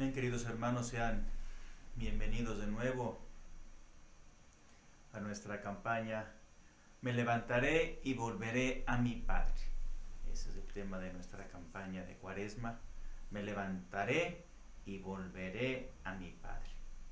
Bien, queridos hermanos, sean bienvenidos de nuevo a nuestra campaña Me levantaré y volveré a mi Padre. Ese es el tema de nuestra campaña de Cuaresma. Me levantaré y volveré a mi Padre.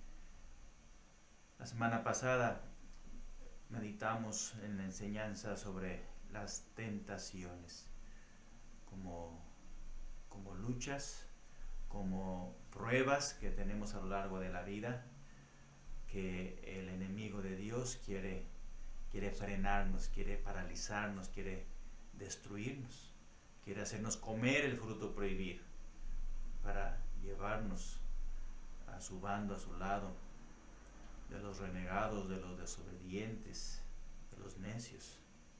La semana pasada meditamos en la enseñanza sobre las tentaciones como luchas, como pruebas que tenemos a lo largo de la vida, que el enemigo de Dios quiere frenarnos, quiere paralizarnos, quiere destruirnos, quiere hacernos comer el fruto prohibido para llevarnos a su bando, a su lado, de los renegados, de los desobedientes, de los necios.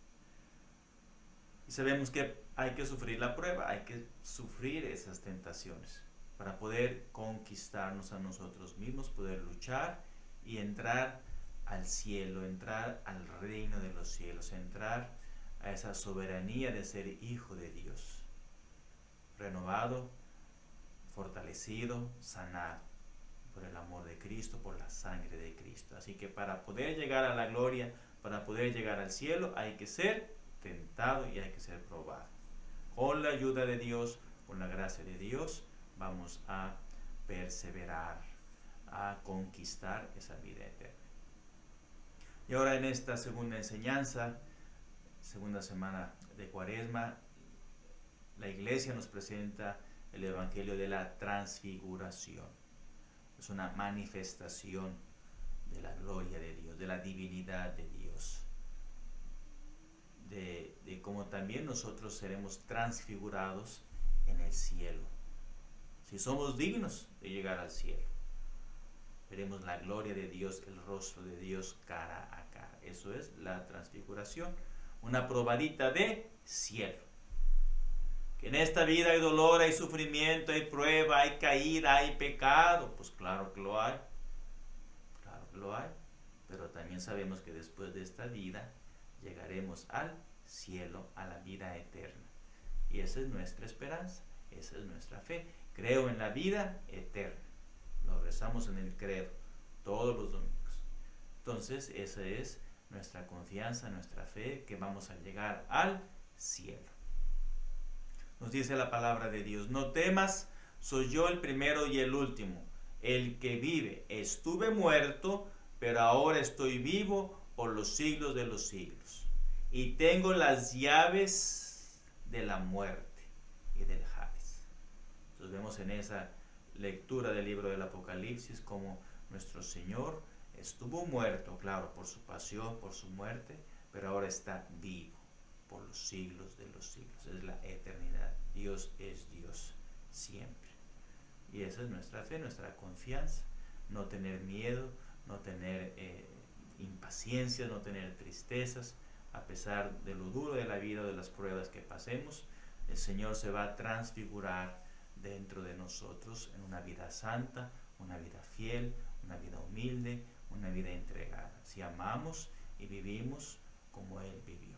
Y sabemos que hay que sufrir la prueba, hay que sufrir esas tentaciones para poder conquistarnos a nosotros mismos, poder luchar y entrar al cielo, entrar al reino de los cielos, entrar a esa soberanía de ser hijo de Dios, renovado, fortalecido, sanado por el amor de Cristo, por la sangre de Cristo. Así que para poder llegar a la gloria, para poder llegar al cielo, hay que ser tentado y hay que ser probado. Con la ayuda de Dios, con la gracia de Dios, vamos a perseverar, a conquistar esa vida eterna. Y ahora en esta segunda enseñanza, segunda semana de Cuaresma, la Iglesia nos presenta el Evangelio de la Transfiguración. Es una manifestación de la gloria de Dios, de la divinidad de Dios, de cómo también nosotros seremos transfigurados en el cielo. Si somos dignos de llegar al cielo, veremos la gloria de Dios, el rostro de Dios cara a cara. Eso es la transfiguración, una probadita de cielo. Que en esta vida hay dolor, hay sufrimiento, hay prueba, hay caída, hay pecado. Pues claro que lo hay, claro que lo hay. Pero también sabemos que después de esta vida llegaremos al cielo, a la vida eterna. Y esa es nuestra esperanza, esa es nuestra fe. Creo en la vida eterna. Lo rezamos en el credo todos los domingos. Entonces esa es nuestra confianza, nuestra fe, que vamos a llegar al cielo. Nos dice la palabra de Dios: no temas, soy yo el primero y el último, el que vive. Estuve muerto, pero ahora estoy vivo por los siglos de los siglos. Y tengo las llaves de la muerte y del Hades. Entonces vemos en esa lectura del libro del Apocalipsis como nuestro Señor estuvo muerto, claro, por su pasión, por su muerte, pero ahora está vivo por los siglos de los siglos. Es la eternidad. Dios es Dios siempre. Y esa es nuestra fe, nuestra confianza. No tener miedo, no tener impaciencias, no tener tristezas. A pesar de lo duro de la vida, de las pruebas que pasemos, el Señor se va a transfigurar dentro de nosotros en una vida santa, una vida fiel, una vida humilde, una vida entregada. Si amamos y vivimos como Él vivió.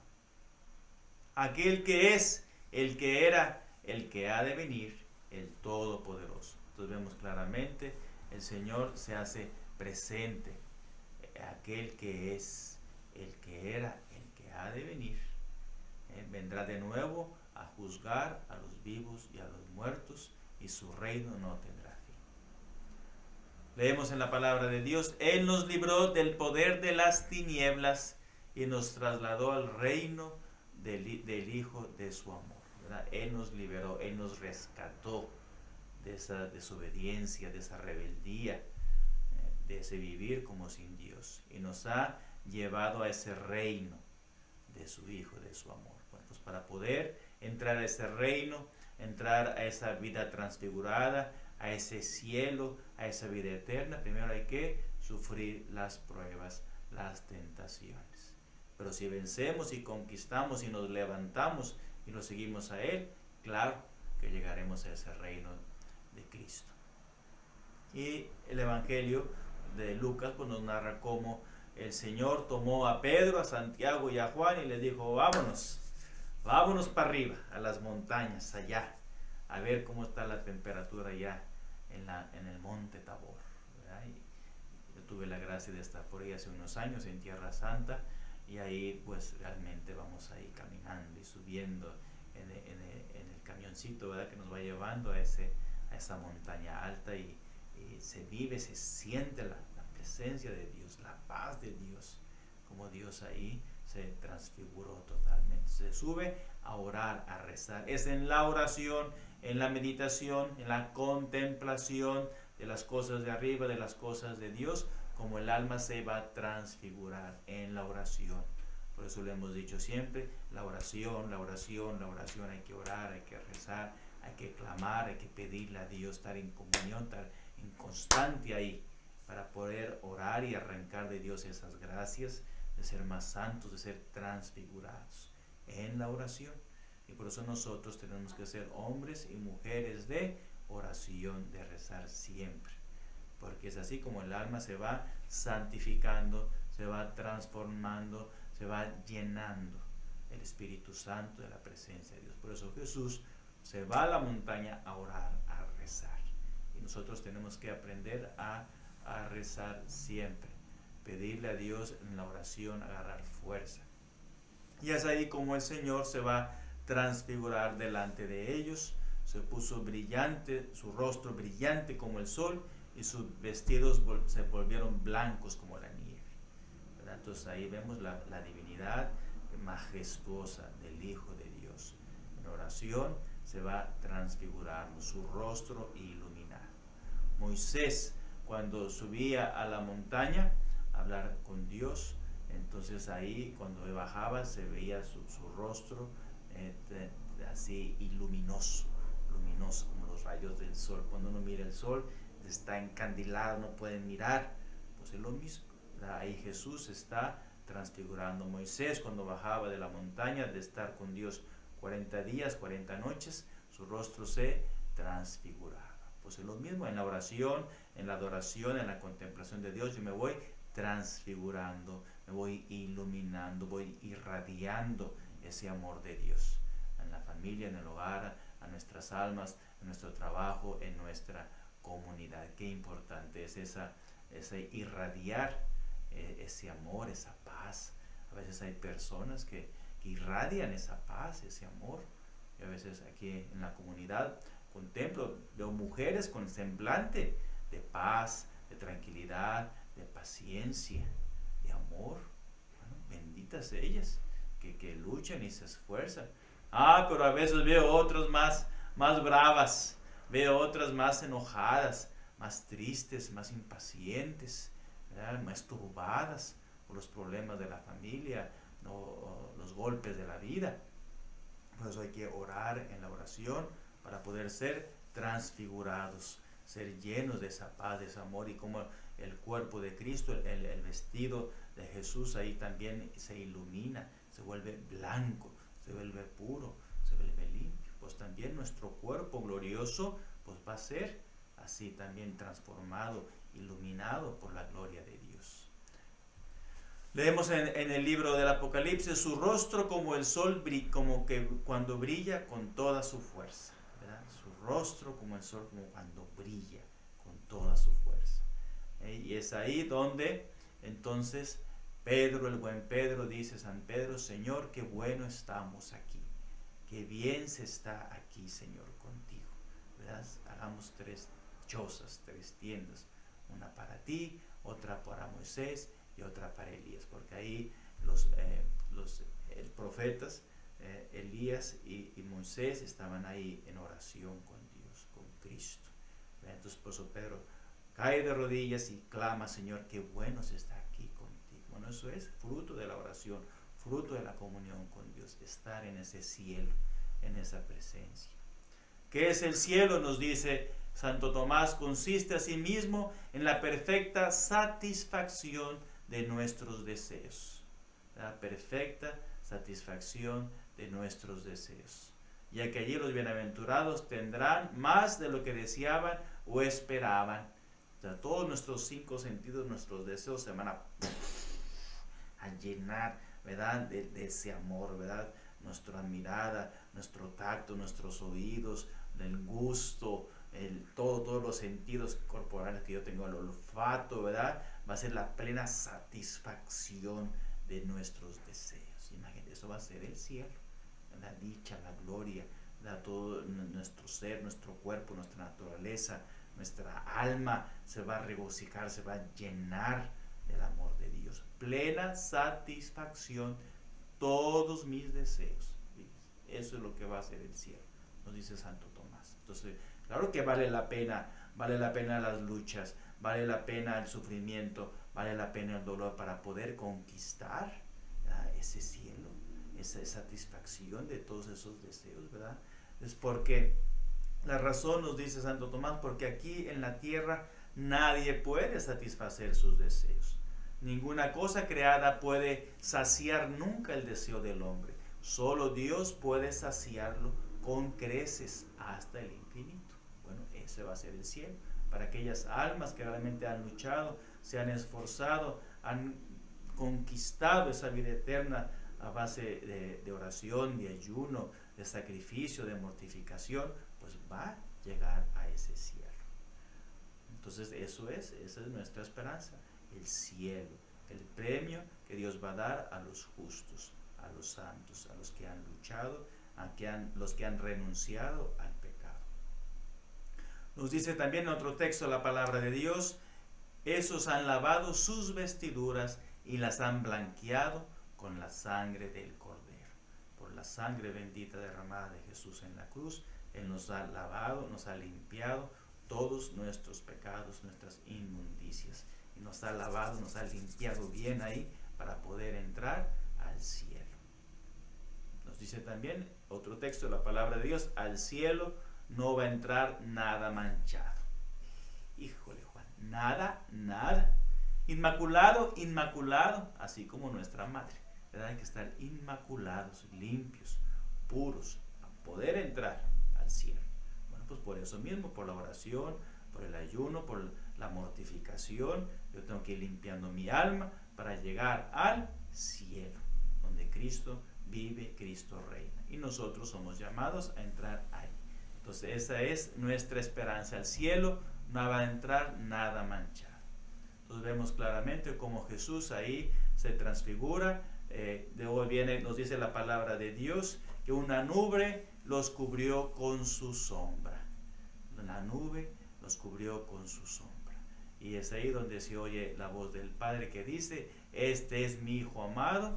Aquel que es, el que era, el que ha de venir, el Todopoderoso. Entonces vemos claramente, el Señor se hace presente. Aquel que es, el que era, el que ha de venir. Vendrá de nuevo a juzgar a los vivos y a los muertos, y su reino no tendrá fin. Leemos en la palabra de Dios: Él nos libró del poder de las tinieblas y nos trasladó al reino del Hijo de su amor. ¿Verdad? Él nos liberó, Él nos rescató de esa desobediencia, de esa rebeldía, de ese vivir como sin Dios, y nos ha llevado a ese reino de su Hijo, de su amor. Bueno, pues para poder entrar a ese reino, entrar a esa vida transfigurada, a ese cielo, a esa vida eterna, primero hay que sufrir las pruebas, las tentaciones. Pero si vencemos y conquistamos y nos levantamos y nos seguimos a Él, claro que llegaremos a ese reino de Cristo. Y el Evangelio de Lucas pues nos narra cómo el Señor tomó a Pedro, a Santiago y a Juan y les dijo: vámonos para arriba, a las montañas, allá, a ver cómo está la temperatura allá en el monte Tabor, ¿verdad? Y yo tuve la gracia de estar por ahí hace unos años en Tierra Santa, y ahí pues realmente vamos ahí caminando y subiendo en el camioncito, ¿verdad? Que nos va llevando a esa montaña alta, y se vive, se siente la presencia de Dios, la paz de Dios, como Dios ahí se transfiguró totalmente. Se sube a orar, a rezar. Es en la oración, en la meditación, en la contemplación de las cosas de arriba, de las cosas de Dios, como el alma se va a transfigurar en la oración. Por eso le hemos dicho siempre, la oración, la oración, la oración. Hay que orar, hay que rezar, hay que clamar, hay que pedirle a Dios, estar en comunión, estar en constante ahí, para poder orar y arrancar de Dios esas gracias de ser más santos, de ser transfigurados en la oración. Y por eso nosotros tenemos que ser hombres y mujeres de oración, de rezar siempre, porque es así como el alma se va santificando, se va transformando, se va llenando el Espíritu Santo de la presencia de Dios. Por eso Jesús se va a la montaña a orar, a rezar, y nosotros tenemos que aprender a rezar siempre, pedirle a Dios en la oración, agarrar fuerza. Y es ahí como el Señor se va a transfigurar delante de ellos. Se puso brillante, su rostro brillante como el sol, y sus vestidos se volvieron blancos como la nieve, ¿verdad? Entonces ahí vemos la divinidad majestuosa del Hijo de Dios. En oración se va transfigurando su rostro iluminado. Moisés, cuando subía a la montaña a hablar con Dios, entonces ahí cuando bajaba se veía su rostro así luminoso como los rayos del sol. Cuando uno mira el sol está encandilado, no pueden mirar, pues es lo mismo, ¿verdad? Ahí Jesús está transfigurando. Moisés, cuando bajaba de la montaña de estar con Dios 40 días, 40 noches, su rostro se transfiguraba. Pues es lo mismo en la oración, en la adoración, en la contemplación de Dios. Yo me voy transfigurando, me voy iluminando, voy irradiando ese amor de Dios en la familia, en el hogar, a nuestras almas, en nuestro trabajo, en nuestra comunidad. Qué importante es ese irradiar ese amor, esa paz. A veces hay personas que irradian esa paz, ese amor. Y a veces aquí en la comunidad contemplo, veo mujeres con semblante de paz, de tranquilidad, de paciencia, de amor. Bueno, benditas ellas, que luchan y se esfuerzan. Pero a veces veo otras más bravas, veo otras más enojadas, más tristes, más impacientes, ¿verdad? Más turbadas por los problemas de la familia, o los golpes de la vida. Por eso hay que orar en la oración para poder ser transfigurados, ser llenos de esa paz, de ese amor, y como el cuerpo de Cristo, el vestido de Jesús ahí también se ilumina, se vuelve blanco, se vuelve puro, se vuelve limpio. Pues también nuestro cuerpo glorioso pues va a ser así también transformado, iluminado por la gloria de Dios. Leemos en el libro del Apocalipsis, su rostro como el sol, como que cuando brilla con toda su fuerza, ¿verdad? Su rostro como el sol, como cuando brilla con toda su fuerza. Y es ahí donde entonces Pedro, el buen Pedro, dice: San Pedro, Señor, qué bueno estamos aquí, qué bien se está aquí, Señor, contigo, ¿verdad? Hagamos 3 chozas, 3 tiendas, una para ti, otra para Moisés y otra para Elías, porque ahí los profetas Elías y Moisés estaban ahí en oración con Dios, con Cristo, ¿verdad? Entonces por eso Pedro cae de rodillas y clama: Señor, qué bueno se está aquí contigo. Bueno, eso es fruto de la oración, fruto de la comunión con Dios, estar en ese cielo, en esa presencia. ¿Qué es el cielo? Nos dice Santo Tomás: consiste asimismo en la perfecta satisfacción de nuestros deseos. La perfecta satisfacción de nuestros deseos. Ya que allí los bienaventurados tendrán más de lo que deseaban o esperaban. O sea, todos nuestros 5 sentidos, nuestros deseos se van a llenar, ¿verdad? De ese amor, ¿verdad? Nuestra mirada, nuestro tacto, nuestros oídos, el gusto, todos los sentidos corporales que yo tengo, el olfato, ¿verdad? Va a ser la plena satisfacción de nuestros deseos. Imagínate, eso va a ser el cielo, la dicha, la gloria, todo nuestro ser, nuestro cuerpo, nuestra naturaleza, nuestra alma se va a regocijar, se va a llenar del amor de Dios. Plena satisfacción, todos mis deseos. Eso es lo que va a ser el cielo, nos dice Santo Tomás. Entonces, claro que vale la pena las luchas, vale la pena el sufrimiento, vale la pena el dolor para poder conquistar ese cielo, esa satisfacción de todos esos deseos, ¿verdad? Es porque la razón, nos dice Santo Tomás, porque aquí en la tierra nadie puede satisfacer sus deseos. Ninguna cosa creada puede saciar nunca el deseo del hombre. Solo Dios puede saciarlo con creces hasta el infinito. Bueno, ese va a ser el cielo. Para aquellas almas que realmente han luchado, se han esforzado, han conquistado esa vida eterna a base de oración, de ayuno, de sacrificio, de mortificación, pues va a llegar a ese cielo. Entonces esa es nuestra esperanza, el cielo, el premio que Dios va a dar a los justos, a los santos, a los que han luchado, los que han renunciado al pecado. Nos dice también en otro texto la palabra de Dios: esos han lavado sus vestiduras y las han blanqueado con la sangre del Cordero. Por la sangre bendita derramada de Jesús en la cruz, Él nos ha lavado, nos ha limpiado todos nuestros pecados, nuestras inmundicias. Y nos ha lavado, nos ha limpiado bien ahí para poder entrar al cielo. Nos dice también otro texto de la palabra de Dios: al cielo no va a entrar nada manchado. Híjole, Juan, nada. Inmaculado, así como nuestra madre, ¿verdad? Hay que estar inmaculados, limpios, puros, a poder entrar al cielo. Bueno, pues por eso mismo, por la oración, por el ayuno, por la mortificación, yo tengo que ir limpiando mi alma para llegar al cielo, donde Cristo vive, Cristo reina. Y nosotros somos llamados a entrar ahí. Entonces esa es nuestra esperanza. Al cielo no va a entrar nada manchado. Entonces vemos claramente cómo Jesús ahí se transfigura. De hoy viene, nos dice la palabra de Dios, que una nube los cubrió con su sombra. La nube los cubrió con su sombra. Y es ahí donde se oye la voz del Padre que dice: este es mi Hijo amado,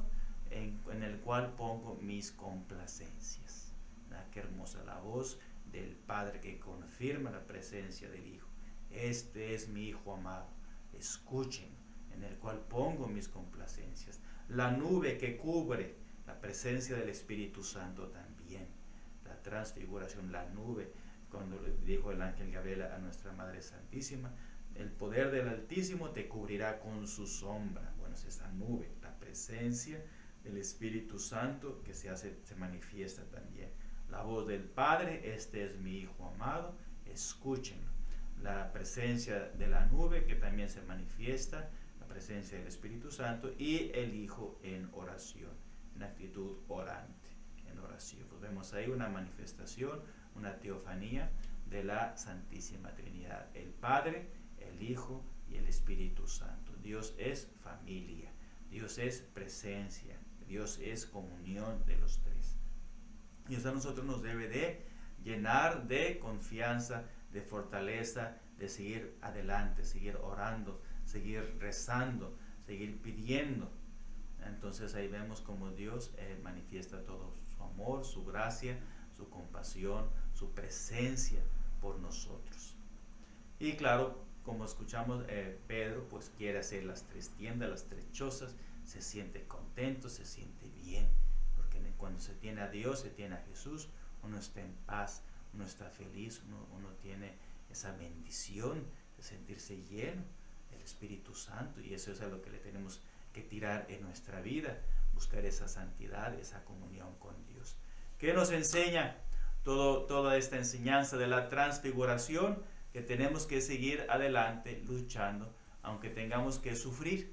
en el cual pongo mis complacencias. Qué hermosa la voz del Padre que confirma la presencia del Hijo. Este es mi Hijo amado, escuchen, en el cual pongo mis complacencias. La nube que cubre la presencia del Espíritu Santo también. La transfiguración, la nube, cuando le dijo el ángel Gabriel a nuestra Madre Santísima: el poder del Altísimo te cubrirá con su sombra. Bueno, es esa nube, la presencia del Espíritu Santo que se manifiesta también. La voz del Padre: este es mi Hijo amado, escúchenlo. La presencia de la nube que también se manifiesta, la presencia del Espíritu Santo, y el Hijo en oración, en actitud orante, en oración. Pues vemos ahí una manifestación, una teofanía de la Santísima Trinidad: el Padre, el Hijo y el Espíritu Santo. Dios es familia, Dios es presencia, Dios es comunión de los tres. Y eso a nosotros nos debe de llenar de confianza, de fortaleza, de seguir adelante, seguir orando, seguir rezando, seguir pidiendo. Entonces ahí vemos como Dios manifiesta todo su amor, su gracia, su compasión, su presencia por nosotros. Y claro, como escuchamos, Pedro pues quiere hacer las tres tiendas, las tres chozas, se siente contento, se siente bien, porque cuando se tiene a Dios, se tiene a Jesús, uno está en paz, uno está feliz, uno tiene esa bendición de sentirse lleno del Espíritu Santo, y eso es a lo que le tenemos que tirar en nuestra vida, buscar esa santidad, esa comunión con Dios. ¿Qué nos enseña toda esta enseñanza de la transfiguración? Que tenemos que seguir adelante luchando, aunque tengamos que sufrir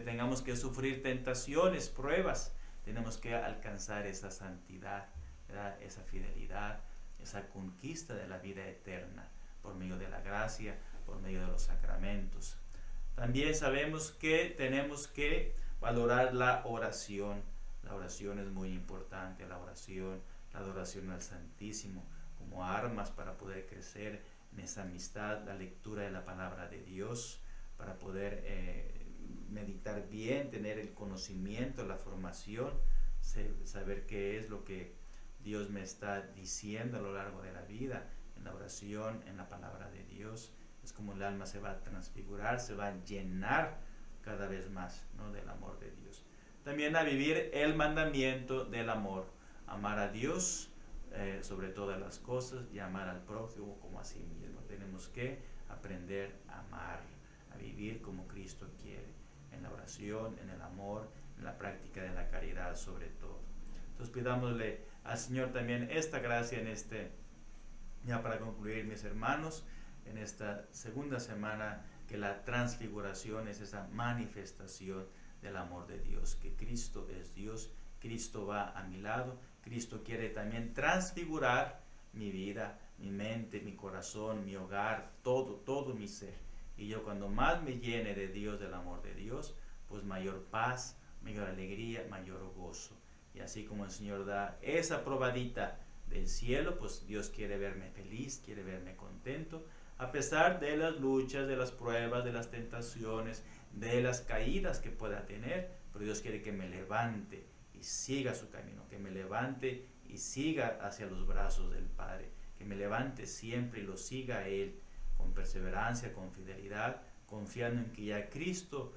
tentaciones, pruebas, tenemos que alcanzar esa santidad, ¿verdad? Esa fidelidad, esa conquista de la vida eterna, por medio de la gracia, por medio de los sacramentos. También sabemos que tenemos que valorar la oración. La oración es muy importante, la adoración al Santísimo, como armas para poder crecer en esa amistad, la lectura de la palabra de Dios, para poder meditar bien, tener el conocimiento, la formación, saber qué es lo que Dios me está diciendo a lo largo de la vida, en la oración, en la palabra de Dios. Es como el alma se va a transfigurar, se va a llenar cada vez más, ¿no?, del amor de Dios. También a vivir el mandamiento del amor, amar a Dios sobre todas las cosas y amar al prójimo como a sí mismo. Tenemos que aprender a amar, a vivir como Cristo quiere, en la oración, en el amor, en la práctica de la caridad sobre todo. Entonces pidámosle al Señor también esta gracia ya para concluir, mis hermanos, en esta segunda semana, que la transfiguración es esa manifestación del amor de Dios, que Cristo es Dios, Cristo va a mi lado, Cristo quiere también transfigurar mi vida, mi mente, mi corazón, mi hogar, todo mi ser. Y yo cuando más me llene de Dios, del amor de Dios, pues mayor paz, mayor alegría, mayor gozo. Y así como el Señor da esa probadita del cielo, pues Dios quiere verme feliz, quiere verme contento, a pesar de las luchas, de las pruebas, de las tentaciones, de las caídas que pueda tener, pero Dios quiere que me levante y siga su camino, que me levante y siga hacia los brazos del Padre, que me levante siempre y lo siga a Él, con perseverancia, con fidelidad, confiando en que ya Cristo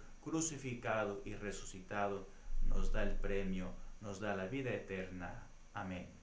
crucificado y resucitado nos da el premio, nos da la vida eterna. Amén.